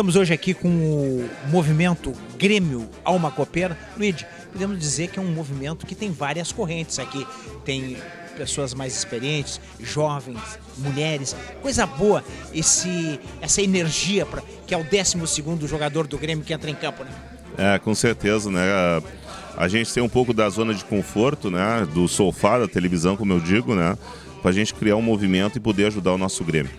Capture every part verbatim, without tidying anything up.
Estamos hoje aqui com o movimento Grêmio Alma Copeira. Luiz, podemos dizer que é um movimento que tem várias correntes aqui. Tem pessoas mais experientes, jovens, mulheres. Coisa boa esse, essa energia, pra, que é o décimo segundo jogador do Grêmio que entra em campo, né? É, com certeza, né? A gente tem um pouco da zona de conforto, né? Do sofá, da televisão, como eu digo, né? Pra gente criar um movimento e poder ajudar o nosso Grêmio.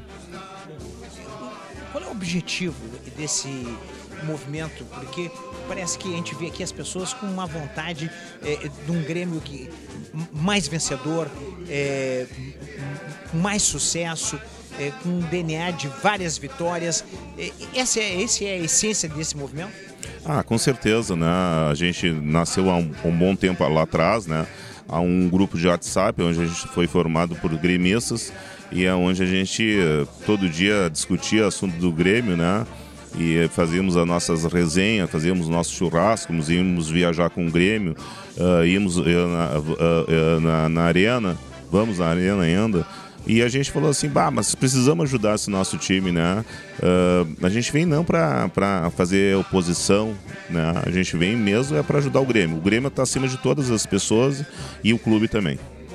Qual é o objetivo desse movimento? Porque parece que a gente vê aqui as pessoas com uma vontade é, de um Grêmio que, mais vencedor, é, com mais sucesso, é, com um D N A de várias vitórias. É, essa, é, essa é a essência desse movimento? Ah, com certeza, né? A gente nasceu há um, um bom tempo lá atrás, né? Há um grupo de WhatsApp onde a gente foi formado por gremistas e é onde a gente todo dia discutia assunto do Grêmio, né? E fazíamos as nossas resenhas, fazíamos o nosso churrasco, íamos viajar com o Grêmio, uh, íamos uh, na, uh, uh, na, na arena, vamos na arena ainda. E a gente falou assim, bah, mas precisamos ajudar esse nosso time, né? Uh, a gente vem não para fazer oposição, né? A gente vem mesmo é para ajudar o Grêmio. O Grêmio está acima de todas as pessoas e o clube também.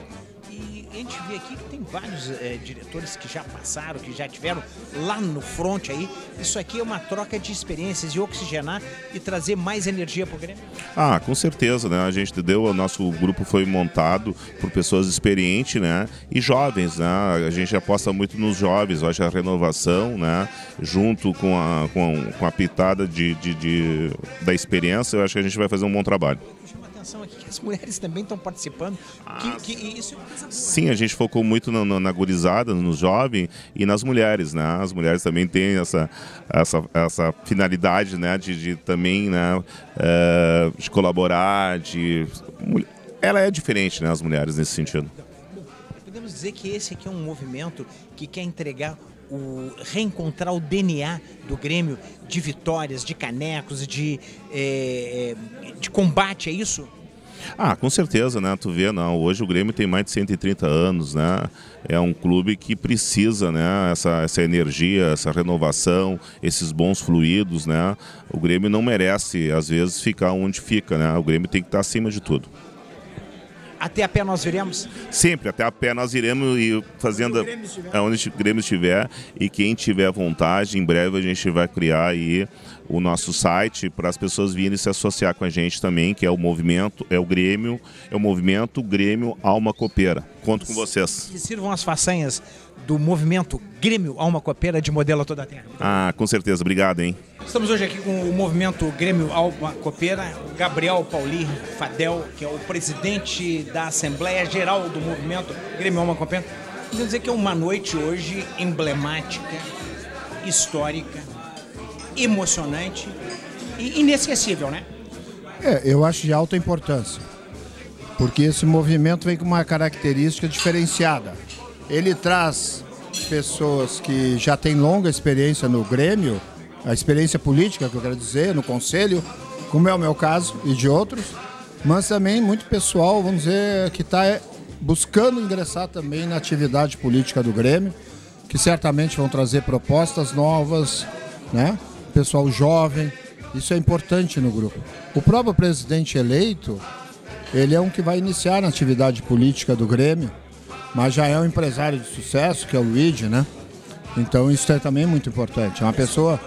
E a gente vê aqui que tem vários é, diretores que já passaram, que já tiveram lá no front aí. Isso aqui é uma troca de experiências e oxigenar e trazer mais energia para o Grêmio? Ah, com certeza, né? A gente deu, o nosso grupo foi montado por pessoas experientes, né? E jovens, né? A gente aposta muito nos jovens, eu acho a renovação, né? Junto com a, com a, com a pitada de, de, de, da experiência, eu acho que a gente vai fazer um bom trabalho. Aqui que as mulheres também estão participando. Ah, que, que isso é uma coisa boa. Sim, a gente focou muito na, na, na gurizada, nos jovens e nas mulheres, né? As mulheres também têm essa, essa, essa finalidade, né? De, de também, né? É, de colaborar, de... Ela é diferente, né? As mulheres nesse sentido. Podemos dizer que esse aqui é um movimento que quer entregar o reencontrar o D N A do Grêmio de vitórias, de canecos, de, é, de combate, é isso? Ah, com certeza, né? Tu vê, não, hoje o Grêmio tem mais de cento e trinta anos, né? É um clube que precisa, né? Essa, essa energia, essa renovação, esses bons fluidos, né? O Grêmio não merece, às vezes, ficar onde fica, né? O Grêmio tem que estar acima de tudo. Até a pé nós viremos? Sempre, até a pé nós iremos e fazendo onde o Grêmio estiver, e quem tiver vontade, em breve a gente vai criar aí o nosso site para as pessoas virem se associar com a gente também, que é o movimento, é o Grêmio, é o movimento Grêmio Alma Copeira. Conto com vocês. Que sirvam as façanhas do movimento Grêmio Alma Copeira de modelo a toda a terra. Ah, com certeza. Obrigado, hein? Estamos hoje aqui com o movimento Grêmio Alma Copeira, o Gabriel Pauli Fadel, que é o presidente da Assembleia Geral do movimento Grêmio Alma Copeira. Quer dizer que é uma noite hoje emblemática, histórica, emocionante e inesquecível, né? É, eu acho de alta importância, porque esse movimento vem com uma característica diferenciada. Ele traz pessoas que já têm longa experiência no Grêmio, a experiência política, que eu quero dizer, no Conselho, como é o meu caso e de outros, mas também muito pessoal, vamos dizer, que está buscando ingressar também na atividade política do Grêmio, que certamente vão trazer propostas novas, né? Pessoal jovem, isso é importante no grupo. O próprio presidente eleito, ele é um que vai iniciar na atividade política do Grêmio, mas já é um empresário de sucesso, que é o Luigi, né? Então isso é também muito importante. É uma pessoa...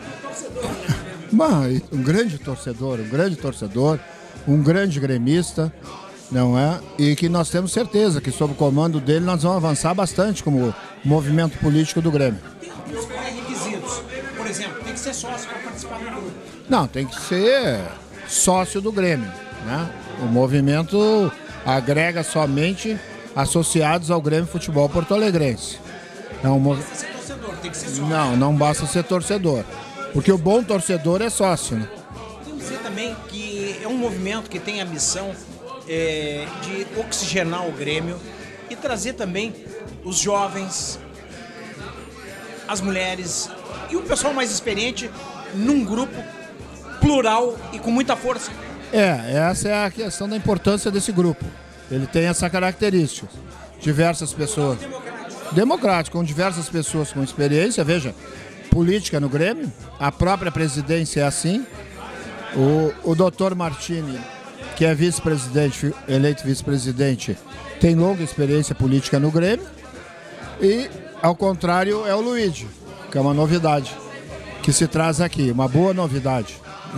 um grande torcedor, um grande torcedor, um grande gremista, não é? E que nós temos certeza que sob o comando dele nós vamos avançar bastante como movimento político do Grêmio. Tem os pré-requisitos. Por exemplo, tem que ser sócio para participar do grupo. Não, tem que ser sócio do Grêmio, né? O movimento agrega somente associados ao Grêmio Futebol Porto Alegrense. Não, não basta ser torcedor, tem que ser sócio. Não, não basta ser torcedor. Porque o bom torcedor é sócio, né? Podemos dizer também que é um movimento que tem a missão é, de oxigenar o Grêmio e trazer também os jovens, as mulheres e o pessoal mais experiente num grupo plural e com muita força. É, essa é a questão da importância desse grupo. Ele tem essa característica. Diversas pessoas. Democrático. Democrático, com diversas pessoas com experiência. Veja, política no Grêmio, a própria presidência é assim. O, o doutor Martini, que é vice-presidente, eleito vice-presidente, tem longa experiência política no Grêmio. E, ao contrário, é o Luigi, que é uma novidade, que se traz aqui, uma boa novidade.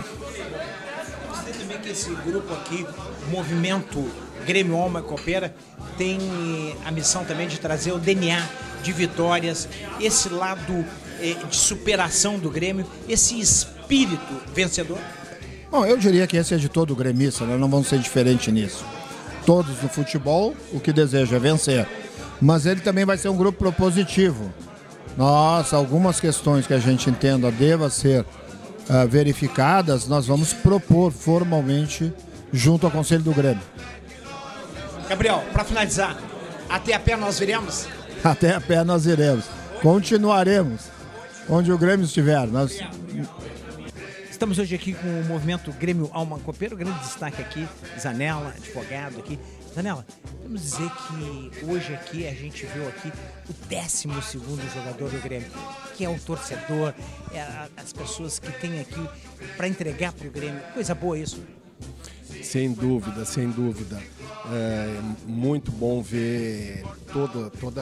Você também que esse grupo aqui, o Movimento Grêmio Alma Coopera, tem a missão também de trazer o D N A de vitórias, esse lado eh, de superação do Grêmio, esse espírito vencedor? Bom, eu diria que esse é de todo gremista, nós não vamos ser diferentes nisso. Todos no futebol, o que desejam é vencer. Mas ele também vai ser um grupo propositivo. Nós, algumas questões que a gente entenda deva ser uh, verificadas, nós vamos propor formalmente junto ao Conselho do Grêmio. Gabriel, para finalizar, até a pé nós viremos? Até a pé nós iremos. Continuaremos onde o Grêmio estiver. Nós... Estamos hoje aqui com o Movimento Grêmio Alma Coopera, o grande destaque aqui, Zanella, advogado aqui. Zanella, vamos dizer que hoje aqui a gente viu aqui o décimo segundo jogador do Grêmio, que é o torcedor, é a, as pessoas que tem aqui para entregar para o Grêmio. Coisa boa isso. Sem dúvida, sem dúvida. É muito bom ver toda, toda,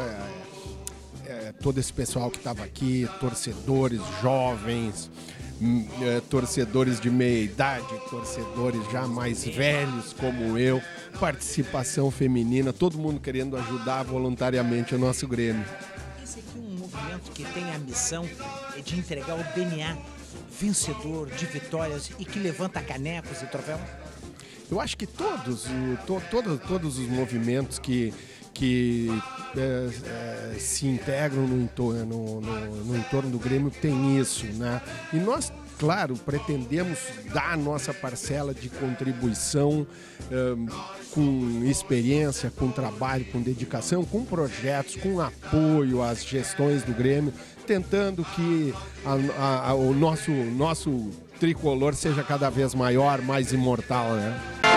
é, todo esse pessoal que estava aqui, torcedores jovens, é, torcedores de meia idade, torcedores já mais velhos como eu, participação feminina, todo mundo querendo ajudar voluntariamente o nosso Grêmio. Esse aqui é um movimento que tem a missão de entregar o D N A vencedor de vitórias e que levanta canecos e troféus? Eu acho que todos, to, todo, todos os movimentos que, que é, é, se integram no entorno, no, no, no entorno do Grêmio tem isso, né? E nós, claro, pretendemos dar a nossa parcela de contribuição é, com experiência, com trabalho, com dedicação, com projetos, com apoio às gestões do Grêmio, tentando que a, a, a, o nosso, nosso tricolor seja cada vez maior, mais imortal, né?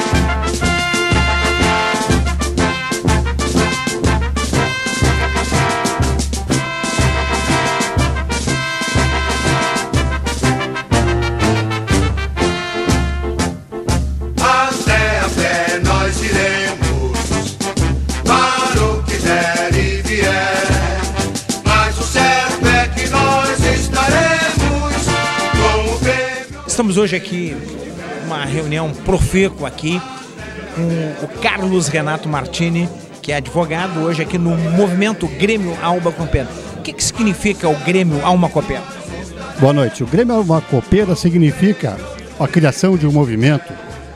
Até a pé nós iremos, para o que der e vier, mas o certo é que nós estaremos com o Grêmio. Estamos hoje aqui uma reunião profícua aqui com o Carlos Renato Martini, que é advogado hoje aqui no Movimento Grêmio Alma Coopera. O que, que significa o Grêmio Alma Coopera? Boa noite. O Grêmio Alma Coopera significa a criação de um movimento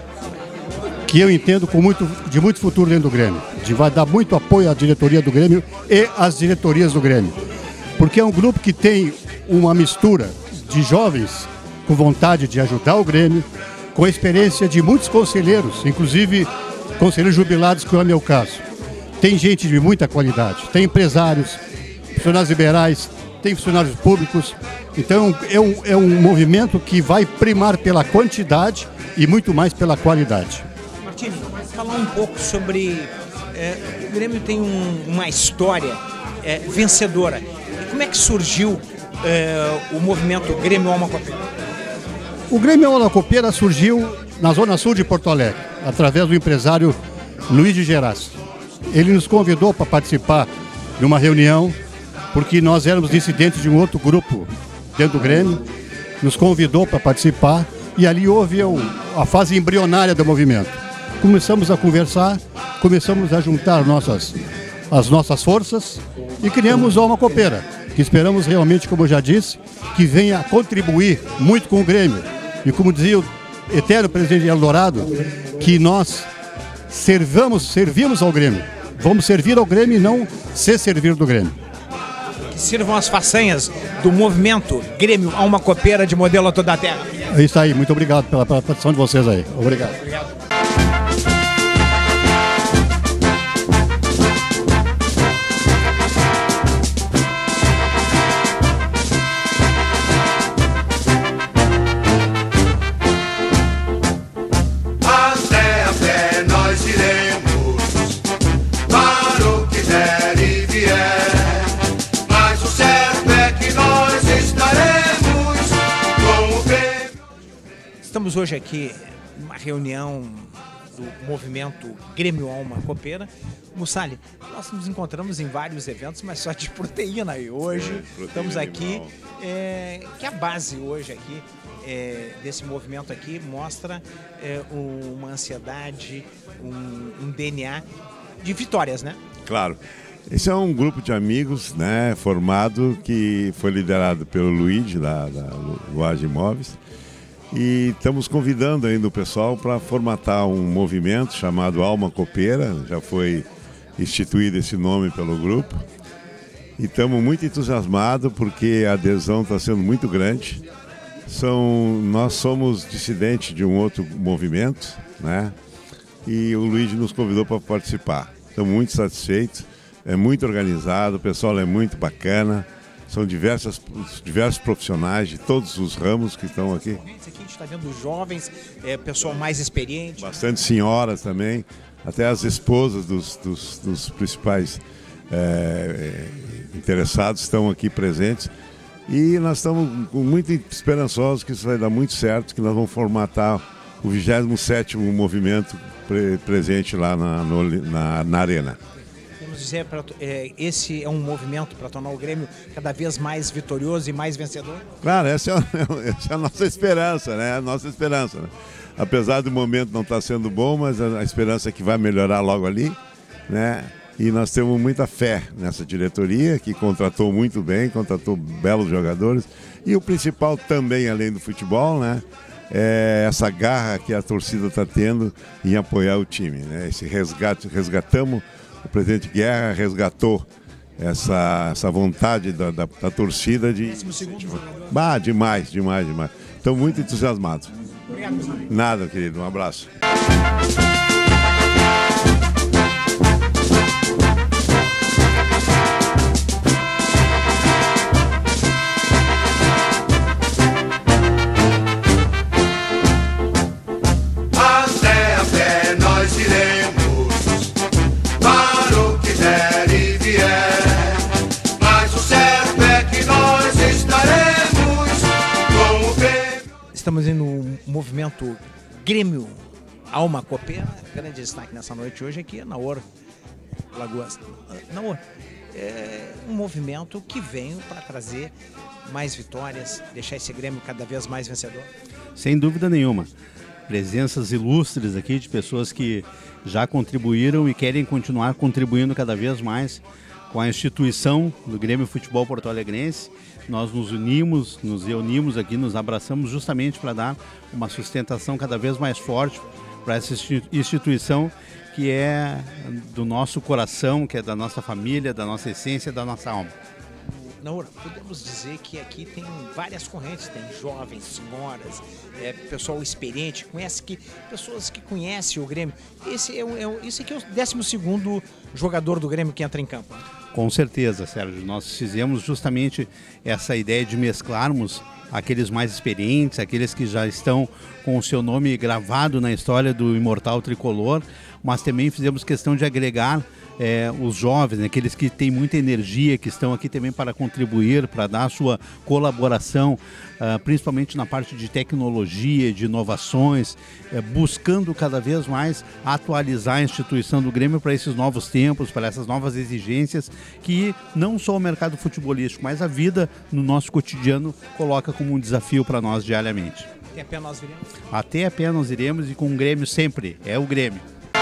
que eu entendo com muito, de muito futuro dentro do Grêmio. De vai dar muito apoio à diretoria do Grêmio e às diretorias do Grêmio. Porque é um grupo que tem uma mistura de jovens com vontade de ajudar o Grêmio, com a experiência de muitos conselheiros, inclusive conselheiros jubilados, que é o meu caso. Tem gente de muita qualidade, tem empresários, funcionários liberais, tem funcionários públicos. Então é um, é um movimento que vai primar pela quantidade e muito mais pela qualidade. Martini, falar um pouco sobre... É, o Grêmio tem um, uma história é, vencedora. E como é que surgiu é, o movimento Grêmio Alma Coopera? O Grêmio Alma Coopera surgiu na zona sul de Porto Alegre, através do empresário Luiz de Geras. Ele nos convidou para participar de uma reunião, porque nós éramos dissidentes de um outro grupo dentro do Grêmio, nos convidou para participar e ali houve a fase embrionária do movimento. Começamos a conversar, começamos a juntar nossas, as nossas forças e criamos o Alma Coopera, que esperamos realmente, como eu já disse, que venha contribuir muito com o Grêmio. E como dizia o eterno presidente Eldorado, que nós servamos, servimos ao Grêmio. Vamos servir ao Grêmio e não se servir do Grêmio. Que sirvam as façanhas do movimento Grêmio Alma Coopera de modelo a toda a terra. É isso aí, muito obrigado pela participação de vocês aí. Obrigado. Obrigado. Mas o certo é que nós estaremos hoje aqui numa reunião do movimento Grêmio Alma Copeira. Mussali, nós nos encontramos em vários eventos, mas só de proteína. E hoje é, proteína estamos aqui, é, que a base hoje aqui é, desse movimento aqui mostra é, uma ansiedade, um, um D N A de vitórias, né? Claro. Esse é um grupo de amigos, né, formado, que foi liderado pelo Luigi, da, da Luage Imóveis. E estamos convidando ainda o pessoal para formatar um movimento chamado Alma Copeira. Já foi instituído esse nome pelo grupo. E estamos muito entusiasmados porque a adesão está sendo muito grande. São, nós somos dissidentes de um outro movimento, né? E o Luigi nos convidou para participar. Estamos muito satisfeitos, é muito organizado, o pessoal é muito bacana. São diversas, diversos profissionais de todos os ramos que estão aqui. Aqui a gente está vendo jovens, é, pessoal mais experiente. Bastante senhoras também, até as esposas dos, dos, dos principais é, interessados estão aqui presentes. E nós estamos muito esperançosos que isso vai dar muito certo, que nós vamos formatar o vigésimo sétimo movimento pre presente lá na, no, na, na Arena. Dizer, pra, é, esse é um movimento para tornar o Grêmio cada vez mais vitorioso e mais vencedor? Claro, essa é, essa é a nossa esperança, né? A nossa esperança, né? Apesar do momento não estar sendo bom, mas a, a esperança é que vai melhorar logo ali, né? E nós temos muita fé nessa diretoria, que contratou muito bem, contratou belos jogadores. E o principal também, além do futebol, né? É essa garra que a torcida está tendo em apoiar o time, né? Esse resgate, resgatamos. O presidente Guerra resgatou essa, essa vontade da, da, da torcida de... Bah, demais, demais, demais. Estamos muito entusiasmados. Obrigado. Nada, querido. Um abraço. Até a pé nós iremos. Estamos no movimento Grêmio Alma Copeira. Grande destaque nessa noite hoje aqui é Naor Lagoas. Naor, é um movimento que veio para trazer mais vitórias, deixar esse Grêmio cada vez mais vencedor. Sem dúvida nenhuma. Presenças ilustres aqui de pessoas que já contribuíram e querem continuar contribuindo cada vez mais com a instituição do Grêmio Futebol Porto Alegrense. Nós nos unimos, nos reunimos aqui, nos abraçamos justamente para dar uma sustentação cada vez mais forte para essa instituição que é do nosso coração, que é da nossa família, da nossa essência, da nossa alma. Naor, podemos dizer que aqui tem várias correntes, tem jovens, senhoras, é, pessoal experiente, conhece que, pessoas que conhecem o Grêmio. Esse, é, é, esse aqui é o décimo segundo jogador do Grêmio que entra em campo. Com certeza, Sérgio. Nós fizemos justamente essa ideia de mesclarmos aqueles mais experientes, aqueles que já estão com o seu nome gravado na história do imortal tricolor, mas também fizemos questão de agregar é, os jovens, né, aqueles que têm muita energia, que estão aqui também para contribuir, para dar a sua colaboração, uh, principalmente na parte de tecnologia, de inovações, é, buscando cada vez mais atualizar a instituição do Grêmio para esses novos tempos, para essas novas exigências que não só o mercado futebolístico, mas a vida no nosso cotidiano coloca como um desafio para nós diariamente. Até a pé nós viremos? Até a pé nós iremos e com o Grêmio sempre, é o Grêmio.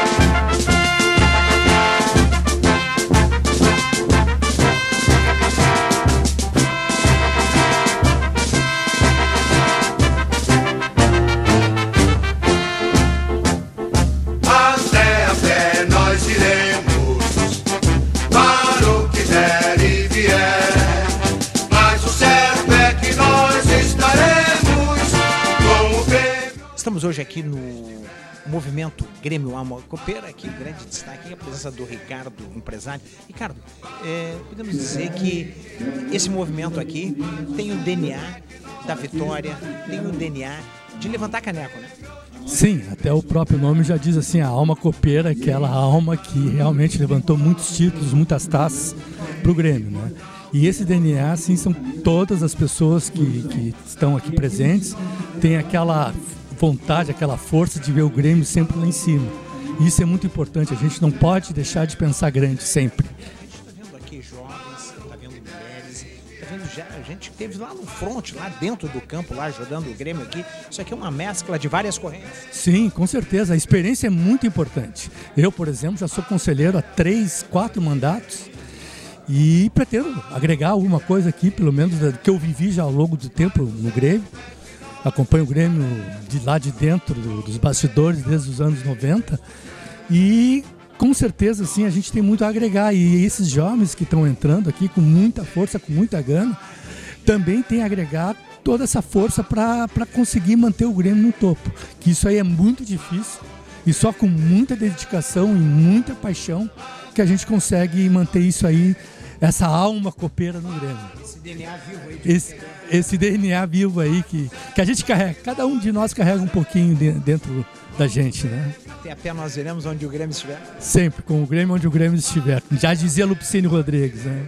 Até a pé nós iremos, para o que der e vier, mas o certo é que nós estaremos com o Grêmio. Estamos hoje aqui no movimento Grêmio Alma Copeira, aqui o grande destaque é a presença do Ricardo, empresário. Ricardo, é, podemos dizer que esse movimento aqui tem o D N A da vitória, tem o D N A de levantar caneco, né? Sim, até o próprio nome já diz assim, a alma copeira, aquela alma que realmente levantou muitos títulos, muitas taças para o Grêmio, né? E esse D N A, sim, são todas as pessoas que, que estão aqui presentes, tem aquela vontade, aquela força de ver o Grêmio sempre lá em cima. Isso é muito importante, a gente não pode deixar de pensar grande sempre. A gente está vendo aqui jovens, está vendo mulheres, está vendo já, a gente teve lá no front, lá dentro do campo, lá ajudando o Grêmio aqui. Isso aqui é uma mescla de várias correntes. Sim, com certeza, a experiência é muito importante. Eu, por exemplo, já sou conselheiro há três, quatro mandatos e pretendo agregar alguma coisa aqui, pelo menos do que eu vivi já ao longo do tempo no Grêmio. Acompanho o Grêmio de lá de dentro, do, dos bastidores, desde os anos noventa. E com certeza, sim, a gente tem muito a agregar. E esses jovens que estão entrando aqui com muita força, com muita gana, também tem a agregar toda essa força para conseguir manter o Grêmio no topo. Que isso aí é muito difícil. E só com muita dedicação e muita paixão que a gente consegue manter isso aí, essa alma copeira no Grêmio. Esse D N A vivo aí. Esse, esse D N A vivo aí que, que a gente carrega. Cada um de nós carrega um pouquinho de, dentro da gente, né? Até a pé nós veremos onde o Grêmio estiver. Sempre, com o Grêmio onde o Grêmio estiver. Já dizia Lupicínio Rodrigues, né?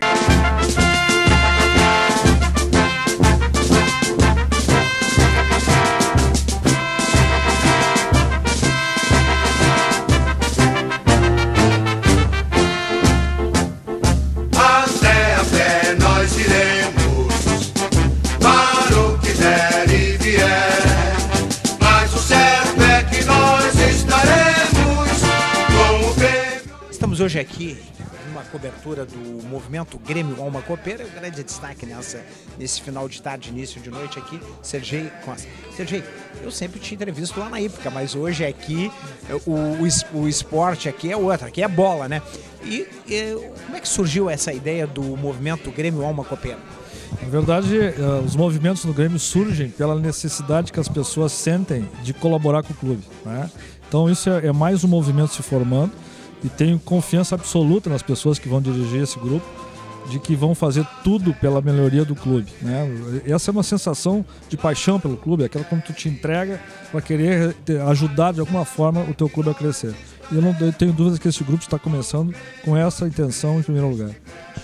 Hoje aqui, numa cobertura do movimento Grêmio Alma Copeira, o grande destaque nessa, nesse final de tarde, início de noite aqui, Sergei Costa. Sergei, eu sempre te entrevisto lá na Ípica, mas hoje aqui, o, o, o esporte aqui é outro, aqui é bola, né? E, e como é que surgiu essa ideia do movimento Grêmio Alma Copeira? Na verdade, uh, os movimentos no Grêmio surgem pela necessidade que as pessoas sentem de colaborar com o clube, né? Então isso é, é mais um movimento se formando. E tenho confiança absoluta nas pessoas que vão dirigir esse grupo, de que vão fazer tudo pela melhoria do clube, né? Essa é uma sensação de paixão pelo clube, aquela quando tu te entrega para querer ajudar de alguma forma o teu clube a crescer. E eu não eu tenho dúvidas que esse grupo está começando com essa intenção em primeiro lugar.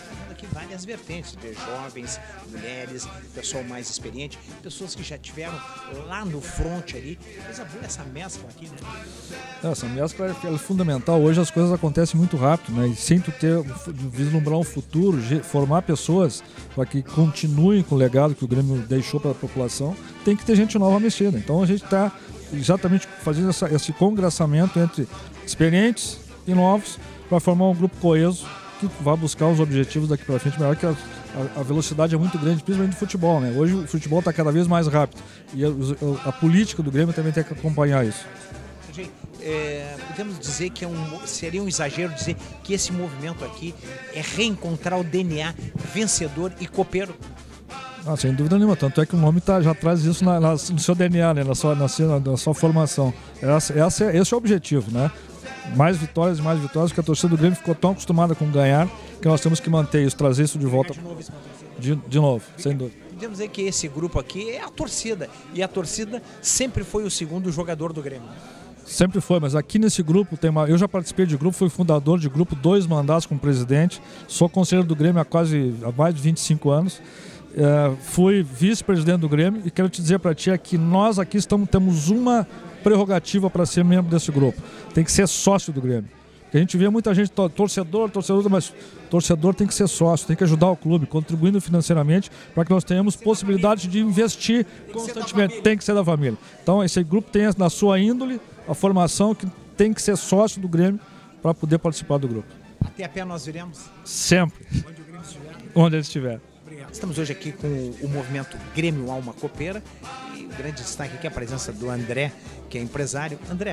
Várias vertentes, de jovens, mulheres, pessoal mais experiente, pessoas que já tiveram lá no front ali. Coisa boa essa mescla aqui, né? Essa mescla é, é fundamental. Hoje as coisas acontecem muito rápido, né? E sem tu ter, vislumbrar um futuro, formar pessoas para que continuem com o legado que o Grêmio deixou para a população, tem que ter gente nova mexida. Então a gente está exatamente fazendo essa, esse congraçamento entre experientes e novos para formar um grupo coeso que vai buscar os objetivos daqui para frente melhor, que a, a, a velocidade é muito grande, principalmente no futebol, né? Hoje o futebol está cada vez mais rápido e a, a, a política do Grêmio também tem que acompanhar isso. Gente, é, podemos dizer que é um, seria um exagero dizer que esse movimento aqui é reencontrar o D N A vencedor e copeiro? Ah, sem dúvida nenhuma, tanto é que o nome tá, já traz isso na, na, no seu D N A, né? na, sua, na, sua, na sua formação. Essa, essa, esse é o objetivo, né? Mais vitórias e mais vitórias, porque a torcida do Grêmio ficou tão acostumada com ganhar que nós temos que manter isso, trazer isso de volta. De novo, de, de novo sem dúvida. Podemos dizer que esse grupo aqui é a torcida, e a torcida sempre foi o segundo jogador do Grêmio. Sempre foi, mas aqui nesse grupo tem uma... Eu já participei de grupo, fui fundador de grupo, dois mandatos como presidente, sou conselheiro do Grêmio há quase há mais de vinte e cinco anos. É, fui vice-presidente do Grêmio e quero te dizer para ti é que nós aqui estamos, temos uma prerrogativa para ser membro desse grupo. Tem que ser sócio do Grêmio. Porque a gente vê muita gente, torcedor, torcedor, mas torcedor tem que ser sócio, tem que ajudar o clube, contribuindo financeiramente para que nós tenhamos possibilidade de investir constantemente. Tem que ser da família. Então esse grupo tem na sua índole a formação que tem que ser sócio do Grêmio para poder participar do grupo. Até a pé nós viremos? Sempre. Onde o Grêmio estiver? Onde ele estiver. Estamos hoje aqui com o movimento Grêmio Alma Copeira e o grande destaque aqui é a presença do André, que é empresário. André,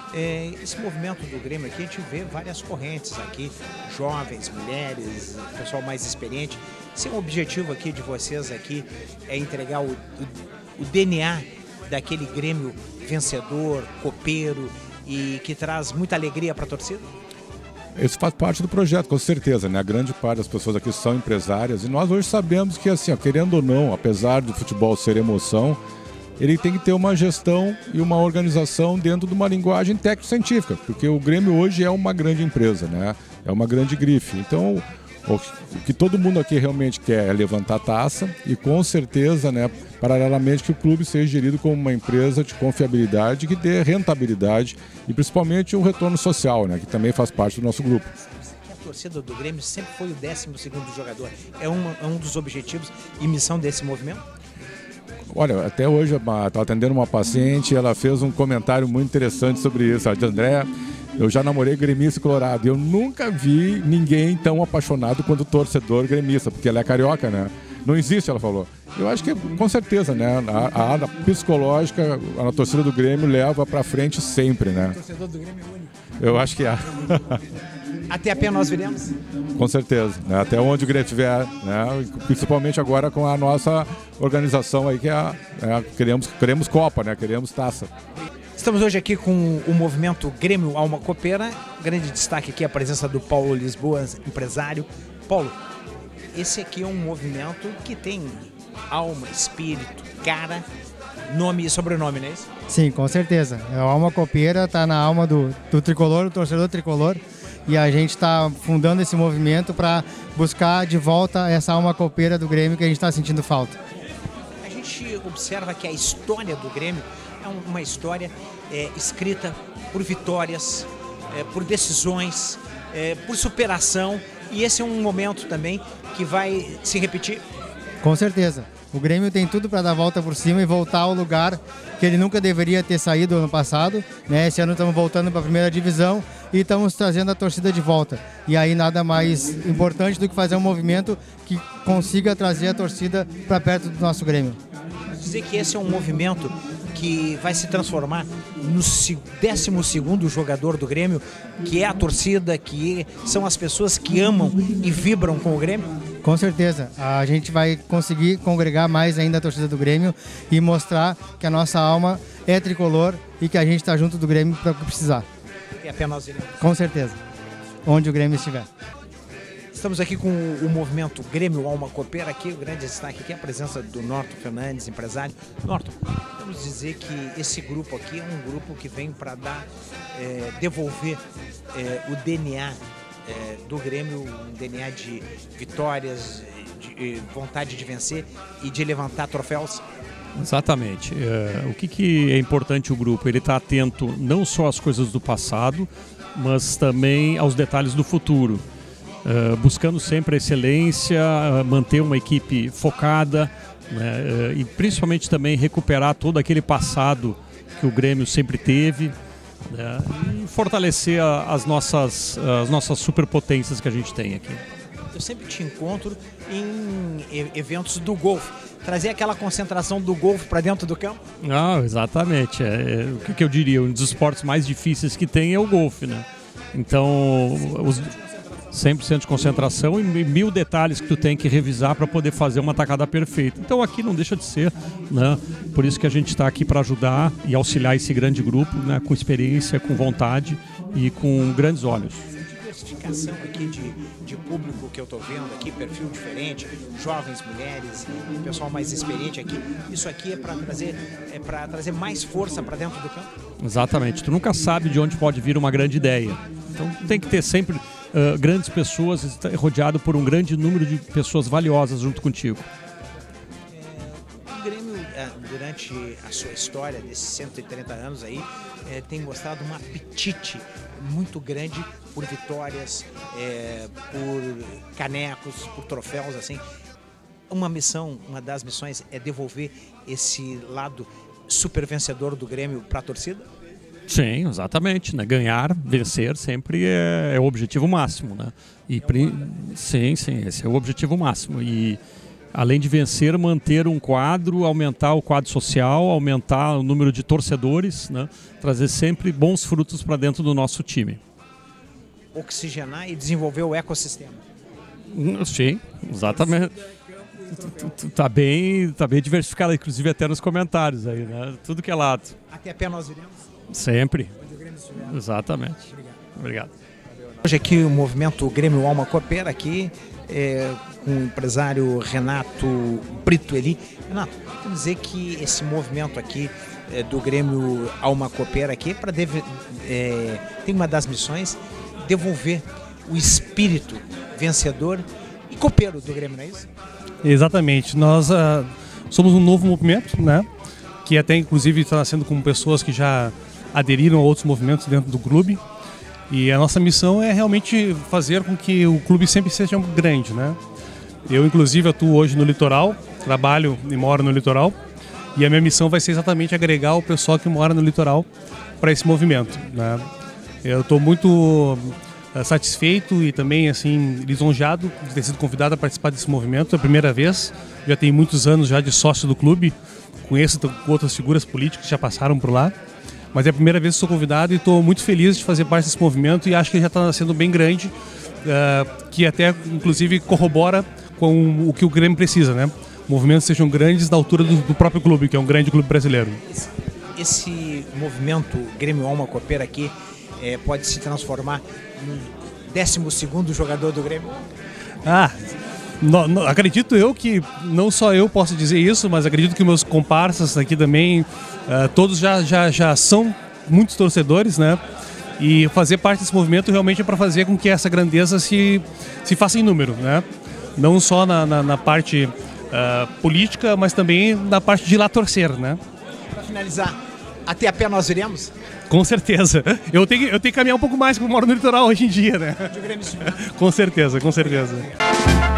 é, esse movimento do Grêmio aqui, a gente vê várias correntes aqui, jovens, mulheres, pessoal mais experiente. Esse é um objetivo aqui de vocês aqui, é entregar o, o, o D N A daquele Grêmio vencedor, copeiro e que traz muita alegria para a torcida? Isso faz parte do projeto, com certeza, né? A grande parte das pessoas aqui são empresárias e nós hoje sabemos que, assim, ó, querendo ou não, apesar do futebol ser emoção, ele tem que ter uma gestão e uma organização dentro de uma linguagem técnico-científica, porque o Grêmio hoje é uma grande empresa, né? É uma grande grife. Então, O que todo mundo aqui realmente quer é levantar a taça e com certeza, né, paralelamente que o clube seja gerido como uma empresa de confiabilidade que dê rentabilidade e principalmente o retorno social, né, que também faz parte do nosso grupo. A torcida do Grêmio sempre foi o décimo segundo jogador. É, uma, é um dos objetivos e missão desse movimento? Olha, até hoje eu estava atendendo uma paciente, ela fez um comentário muito interessante sobre isso. Ela disse: André, eu já namorei gremista colorado e eu nunca vi ninguém tão apaixonado quanto o torcedor gremista, porque ela é carioca, né? Não existe, ela falou. Eu acho que, com certeza, né? A área psicológica, a torcida do Grêmio leva para frente sempre, né? O torcedor do Grêmio é único. Eu acho que é. Até a pé nós viremos? Com certeza, né? Até onde o Grêmio estiver, né? Principalmente agora com a nossa organização aí, que é, a, é a, queremos, queremos Copa, né? Queremos taça. Estamos hoje aqui com o movimento Grêmio Alma Copeira. Grande destaque aqui é a presença do Paulo Lisboa, empresário. Paulo, esse aqui é um movimento que tem alma, espírito, cara, nome e sobrenome, não é isso? Sim, com certeza. A Alma Copeira está na alma do, do tricolor, do torcedor tricolor. E a gente está fundando esse movimento para buscar de volta essa alma copeira do Grêmio que a gente está sentindo falta. A gente observa que a história do Grêmio é uma história é, escrita por vitórias, é, por decisões, é, por superação, e esse é um momento também que vai se repetir. Com certeza. O Grêmio tem tudo para dar a volta por cima e voltar ao lugar que ele nunca deveria ter saído ano passado, né? Esse ano estamos voltando para a primeira divisão e estamos trazendo a torcida de volta. E aí nada mais importante do que fazer um movimento que consiga trazer a torcida para perto do nosso Grêmio. Dizer que esse é um movimento que vai se transformar no décimo segundo jogador do Grêmio, que é a torcida, que são as pessoas que amam e vibram com o Grêmio? Com certeza. A gente vai conseguir congregar mais ainda a torcida do Grêmio e mostrar que a nossa alma é tricolor e que a gente está junto do Grêmio para o que precisar. E apenas ele. Com certeza. Onde o Grêmio estiver. Estamos aqui com o movimento Grêmio Alma Copeira, aqui o grande destaque aqui é a presença do Norton Fernandes, empresário. Norton, vamos dizer que esse grupo aqui é um grupo que vem para dar, é, devolver é, o D N A é, do Grêmio, um D N A de vitórias, de vontade de vencer e de levantar troféus. Exatamente. É, o que, que é importante o grupo? Ele está atento não só às coisas do passado, mas também aos detalhes do futuro. Uh, buscando sempre a excelência, uh, manter uma equipe focada, né, uh, e principalmente também recuperar todo aquele passado que o Grêmio sempre teve, né, e fortalecer a, as, nossas, as nossas superpotências que a gente tem aqui. Eu sempre te encontro em eventos do golfe. Trazer aquela concentração do golfe para dentro do campo? Ah, exatamente. É, é, o que, que eu diria? Um dos esportes mais difíceis que tem é o golfe, né? Então, os cem por cento de concentração e mil detalhes que tu tem que revisar para poder fazer uma tacada perfeita. Então aqui não deixa de ser, né? Por isso que a gente está aqui para ajudar e auxiliar esse grande grupo, né? Com experiência, com vontade e com grandes olhos. Diversificação aqui de, de público que eu estou vendo aqui, perfil diferente, jovens, mulheres, pessoal mais experiente aqui. Isso aqui é para trazer, é para trazer mais força para dentro do campo? Exatamente. Tu nunca sabe de onde pode vir uma grande ideia. Então tem que ter sempre Uh, grandes pessoas, rodeado por um grande número de pessoas valiosas junto contigo. É, o Grêmio, durante a sua história desses cento e trinta anos aí, é, tem mostrado um apetite muito grande por vitórias, é, por canecos, por troféus, assim. Uma missão, uma das missões é devolver esse lado super vencedor do Grêmio para a torcida? Sim, exatamente, né? Ganhar, vencer sempre é, é o objetivo máximo, né? E sim, sim, esse é o objetivo máximo. E além de vencer, manter um quadro, aumentar o quadro social, aumentar o número de torcedores, né? Trazer sempre bons frutos para dentro do nosso time. Oxigenar e desenvolver o ecossistema. Sim, exatamente. Tá bem, tá bem diversificado, inclusive até nos comentários aí, né? Tudo que é lado. Até a pé nós viremos? Sempre. Exatamente. Obrigado. Obrigado. Hoje aqui o movimento Grêmio Alma Copeira aqui é, com o empresário Renato Brito Eli. Renato, quer dizer que esse movimento aqui é, do Grêmio Alma Copeira aqui para é, tem uma das missões devolver o espírito vencedor e copeiro do Grêmio, não é isso? Exatamente. Nós uh, somos um novo movimento, né? Que até inclusive está nascendo com pessoas que já aderiram a outros movimentos dentro do clube. E a nossa missão é realmente fazer com que o clube sempre seja grande, né? Eu, inclusive, atuo hoje no litoral, trabalho e moro no litoral. E a minha missão vai ser exatamente agregar o pessoal que mora no litoral para esse movimento, né? Eu estou muito uh, satisfeito e também assim lisonjeado de ter sido convidado a participar desse movimento. É a primeira vez, já tenho muitos anos já de sócio do clube, conheço outras figuras políticas que já passaram por lá, mas é a primeira vez que sou convidado e estou muito feliz de fazer parte desse movimento e acho que ele já está sendo bem grande, uh, que até inclusive corrobora com o que o Grêmio precisa, né? Movimentos sejam grandes da altura do, do próprio clube, que é um grande clube brasileiro. Esse, esse movimento Grêmio Alma Copeira aqui é, pode se transformar no décimo segundo jogador do Grêmio? Ah, no, no, acredito eu que não só eu posso dizer isso, mas acredito que meus comparsas aqui também, uh, todos já, já, já são muitos torcedores, né? E fazer parte desse movimento realmente é para fazer com que essa grandeza se, se faça em número, né? Não só na, na, na parte uh, política, mas também na parte de ir lá torcer, né? Para finalizar, até a pé nós iremos? Com certeza. Eu tenho, eu tenho que caminhar um pouco mais, porque eu moro no litoral hoje em dia, né? Com certeza, com certeza.